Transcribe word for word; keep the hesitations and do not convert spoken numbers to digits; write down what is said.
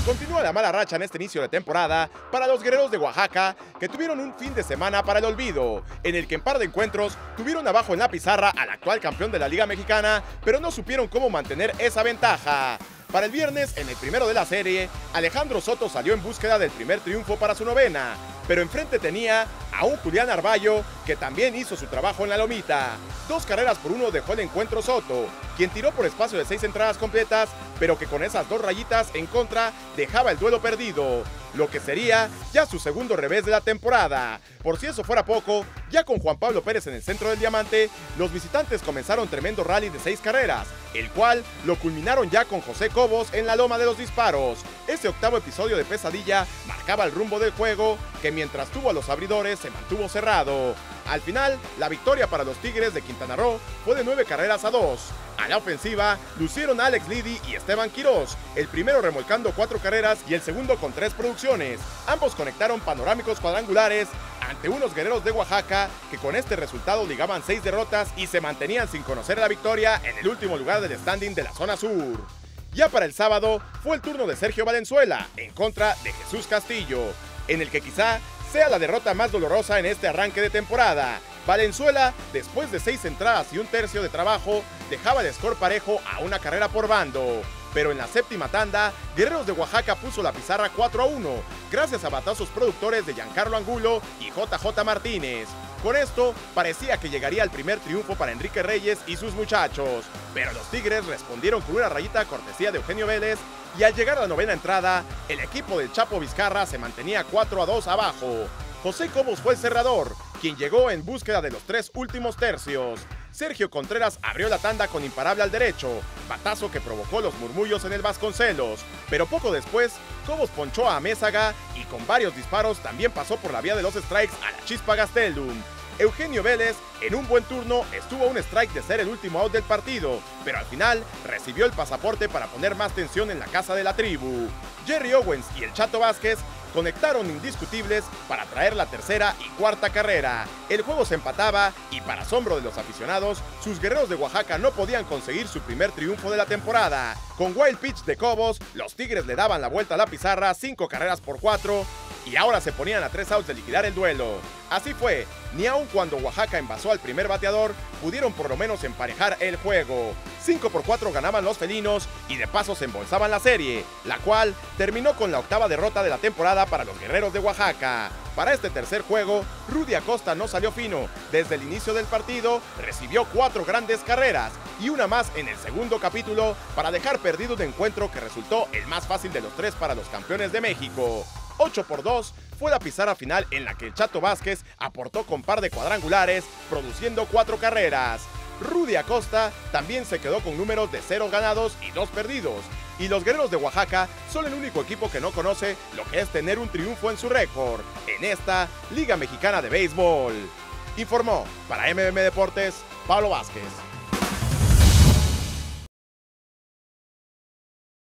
Continúa la mala racha en este inicio de temporada para los guerreros de Oaxaca, que tuvieron un fin de semana para el olvido, en el que en par de encuentros tuvieron abajo en la pizarra al actual campeón de la Liga Mexicana, pero no supieron cómo mantener esa ventaja. Para el viernes, en el primero de la serie, Alejandro Soto salió en búsqueda del primer triunfo para su novena, pero enfrente tenía a un Julián Arballo que también hizo su trabajo en la lomita. Dos carreras por uno dejó el encuentro Soto, quien tiró por espacio de seis entradas completas, pero que con esas dos rayitas en contra dejaba el duelo perdido, lo que sería ya su segundo revés de la temporada. Por si eso fuera poco, ya con Juan Pablo Pérez en el centro del diamante, los visitantes comenzaron tremendo rally de seis carreras, el cual lo culminaron ya con José Cobos en la loma de los disparos. Ese octavo episodio de pesadilla marcaba el rumbo del juego, que mientras tuvo a los abridores se mantuvo cerrado. Al final, la victoria para los Tigres de Quintana Roo fue de nueve carreras a dos. A la ofensiva, lucieron a Alex Liddy y Esteban Quirós, el primero remolcando cuatro carreras y el segundo con tres producciones. Ambos conectaron panorámicos cuadrangulares ante unos guerreros de Oaxaca que con este resultado ligaban seis derrotas y se mantenían sin conocer la victoria en el último lugar del standing de la zona sur. Ya para el sábado, fue el turno de Sergio Valenzuela en contra de Jesús Castillo, en el que quizá sea la derrota más dolorosa en este arranque de temporada. Valenzuela, después de seis entradas y un tercio de trabajo, dejaba el score parejo a una carrera por bando. Pero en la séptima tanda, Guerreros de Oaxaca puso la pizarra cuatro a uno, gracias a batazos productores de Giancarlo Angulo y J J Martínez. Con esto, parecía que llegaría el primer triunfo para Enrique Reyes y sus muchachos, pero los Tigres respondieron con una rayita a cortesía de Eugenio Vélez, y al llegar a la novena entrada, el equipo del Chapo Vizcarra se mantenía cuatro a dos abajo. José Cobos fue el cerrador, quien llegó en búsqueda de los tres últimos tercios. Sergio Contreras abrió la tanda con imparable al derecho, batazo que provocó los murmullos en el Vasconcelos, pero poco después, Cobos ponchó a Amézaga y con varios disparos también pasó por la vía de los strikes a la Chispa Gastelum. Eugenio Vélez, en un buen turno, estuvo a un strike de ser el último out del partido, pero al final recibió el pasaporte para poner más tensión en la casa de la tribu. Jerry Owens y el Chato Vázquez conectaron indiscutibles para traer la tercera y cuarta carrera. El juego se empataba y, para asombro de los aficionados, sus guerreros de Oaxaca no podían conseguir su primer triunfo de la temporada. Con wild pitch de Cobos, los Tigres le daban la vuelta a la pizarra, cinco carreras por cuatro, y ahora se ponían a tres outs de liquidar el duelo. Así fue, ni aun cuando Oaxaca envasó al primer bateador, pudieron por lo menos emparejar el juego. cinco por cuatro ganaban los felinos y de paso se embolsaban la serie, la cual terminó con la octava derrota de la temporada para los guerreros de Oaxaca. Para este tercer juego, Rudy Acosta no salió fino. Desde el inicio del partido, recibió cuatro grandes carreras y una más en el segundo capítulo para dejar perdido un encuentro que resultó el más fácil de los tres para los campeones de México. ocho por dos fue la pizarra final en la que el Chato Vázquez aportó con par de cuadrangulares, produciendo cuatro carreras. Rudy Acosta también se quedó con números de cero ganados y dos perdidos. Y los guerreros de Oaxaca son el único equipo que no conoce lo que es tener un triunfo en su récord en esta Liga Mexicana de Béisbol. Informó para M M Deportes, Pablo Vázquez.